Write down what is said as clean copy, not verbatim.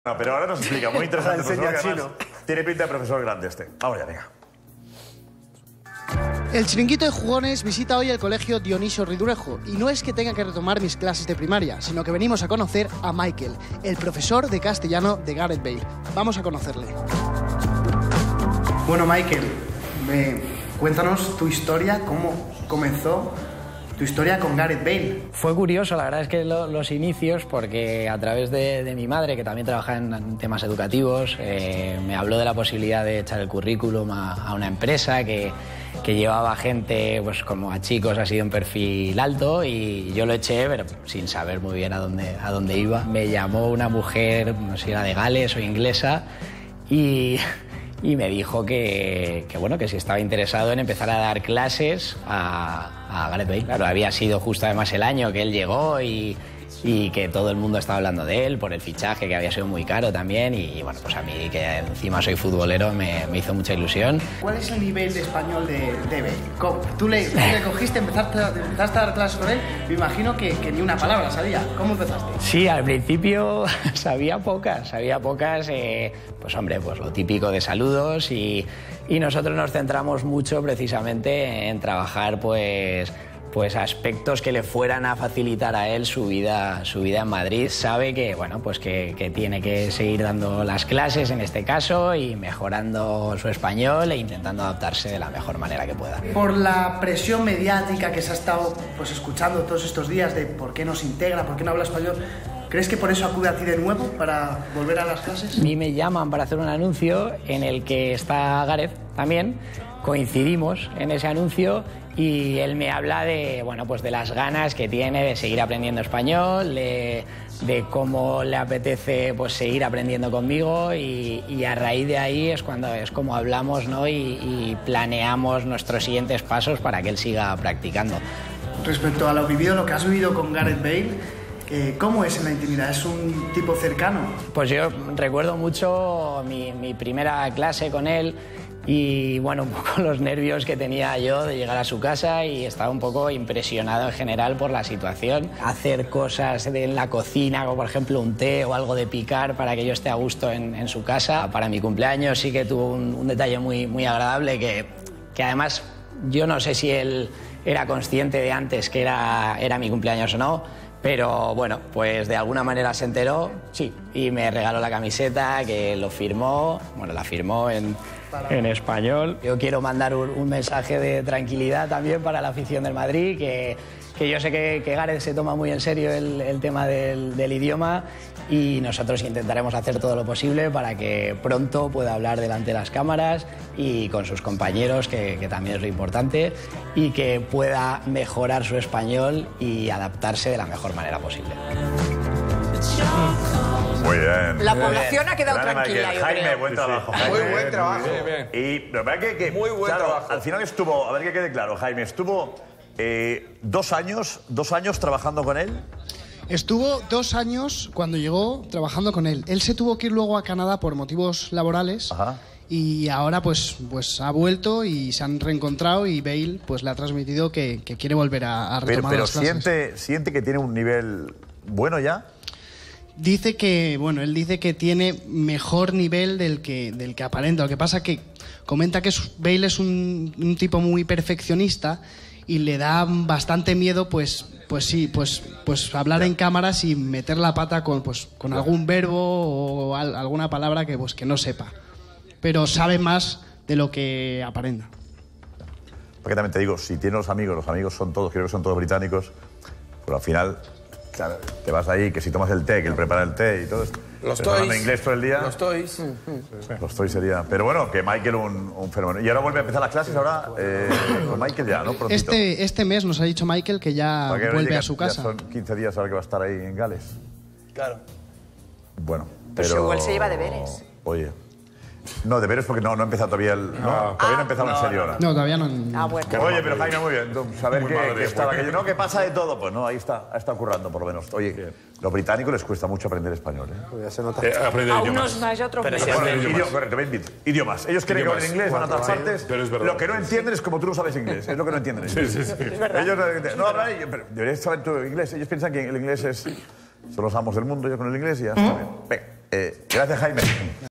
No, pero ahora nos explica, muy interesante. Tiene pinta de profesor grande este. Vamos ya, venga. El Chiringuito de Jugones visita hoy el colegio Dionisio Ridruejo. Y no es que tenga que retomar mis clases de primaria, sino que venimos a conocer a Michael, el profesor de castellano de Gareth Bale. Vamos a conocerle. Bueno, Michael, cuéntanos tu historia, cómo comenzó tu historia con Gareth Bale. Fue curioso, la verdad es que los inicios, porque a través de mi madre, que también trabaja en temas educativos, me habló de la posibilidad de echar el currículum a una empresa que llevaba gente, pues como a chicos así de un perfil alto, y yo lo eché, pero sin saber muy bien a dónde iba. Me llamó una mujer, no sé si era de Gales o inglesa, y me dijo que si estaba interesado en empezar a dar clases a Gareth Bale. Claro, había sido justo además el año que él llegó y que todo el mundo estaba hablando de él por el fichaje, que había sido muy caro también, y bueno, pues a mí, que encima soy futbolero, me hizo mucha ilusión. ¿Cuál es el nivel de español de Bale? ¿Cómo? ¿Tú le cogiste, empezaste a dar clases con él? Me imagino que ni una palabra sabía. ¿Cómo empezaste? Sí, al principio sabía pocas, pues hombre, pues lo típico de saludos, y nosotros nos centramos mucho precisamente en trabajar pues aspectos que le fueran a facilitar a él su vida en Madrid. Sabe que, bueno, pues que tiene que seguir dando las clases en este caso y mejorando su español e intentando adaptarse de la mejor manera que pueda. Por la presión mediática que se ha estado pues escuchando todos estos días de por qué no se integra, por qué no habla español, ¿crees que por eso acude a ti de nuevo para volver a las clases? A mí me llaman para hacer un anuncio en el que está Gareth también. Coincidimos en ese anuncio y él me habla de, bueno, pues de las ganas que tiene de seguir aprendiendo español, de cómo le apetece pues seguir aprendiendo conmigo, y a raíz de ahí es como hablamos, ¿no? y planeamos nuestros siguientes pasos para que él siga practicando. Respecto a lo que has vivido con Gareth Bale, ¿cómo es en la intimidad? ¿Es un tipo cercano? Pues yo recuerdo mucho mi primera clase con él. Y bueno, un poco los nervios que tenía yo de llegar a su casa, y estaba un poco impresionado en general por la situación. Hacer cosas en la cocina, como por ejemplo un té o algo de picar para que yo esté a gusto en su casa. Para mi cumpleaños sí que tuvo un detalle muy agradable que además yo no sé si él era consciente de antes que era mi cumpleaños o no, pero bueno, pues de alguna manera se enteró, sí, y me regaló la camiseta, que lo firmó, bueno, la firmó en español. Yo quiero mandar un mensaje de tranquilidad también para la afición del Madrid, que yo sé que Gareth se toma muy en serio el tema del idioma, y nosotros intentaremos hacer todo lo posible para que pronto pueda hablar delante de las cámaras y con sus compañeros, que también es lo importante, y que pueda mejorar su español y adaptarse de la mejor manera posible. Muy bien. La población ha quedado tranquila, yo Jaime, creo. buen trabajo. Jaime, muy buen trabajo. Y la verdad que muy buen trabajo. Al final estuvo, a ver que quede claro, Jaime, estuvo 2 años trabajando con él. Estuvo 2 años cuando llegó trabajando con él. Él se tuvo que ir luego a Canadá por motivos laborales. Ajá. Y ahora pues ha vuelto y se han reencontrado, y Bale pues le ha transmitido que quiere volver a retomar las clases. Pero siente que tiene un nivel bueno ya. Dice que, bueno, él dice que tiene mejor nivel del que aparenta. Lo que pasa que comenta que Bale es un tipo muy perfeccionista y le da bastante miedo pues hablar en cámaras y meter la pata con algún verbo o alguna palabra que no sepa. Pero sabe más de lo que aparenta. Porque también te digo, si tiene los amigos son todos, creo que son todos británicos, pero al final, claro, te vas ahí, que si tomas el té, que él prepara el té y todo esto. Los toys. En inglés todo el día. Los toys. Los toys sería. Pero bueno, que Michael un fenómeno. Y ahora vuelve a empezar las clases, ahora con Michael ya, ¿no? Prontito. Este mes nos ha dicho Michael que ya vuelve a su casa. Ya son 15 días ahora que va a estar ahí en Gales. Claro. Bueno, Pues pero... igual se lleva deberes. Oye. No, deberes porque no ha empezado todavía todavía no ha empezado en serio ahora. No, todavía no. Bueno. Oye, pero Jaime, muy bien. Saber que estaba aquello. No, que pasa de todo. Pues no, ahí está currando por lo menos. Oye, los británicos les cuesta mucho aprender español, ¿eh? Pues ya se nota. A unos más y a otros menos. Correcto, idiomas. Ellos creen que hablan inglés, van a todas partes. Lo que no entienden es como tú no sabes inglés. Es lo que no entienden ellos. Sí. Es verdad. Ellos no hablan, pero deberías saber tu inglés. Ellos piensan que el inglés son los amos del mundo, yo con el inglés y ya está bien. Venga. Gracias, Jaime.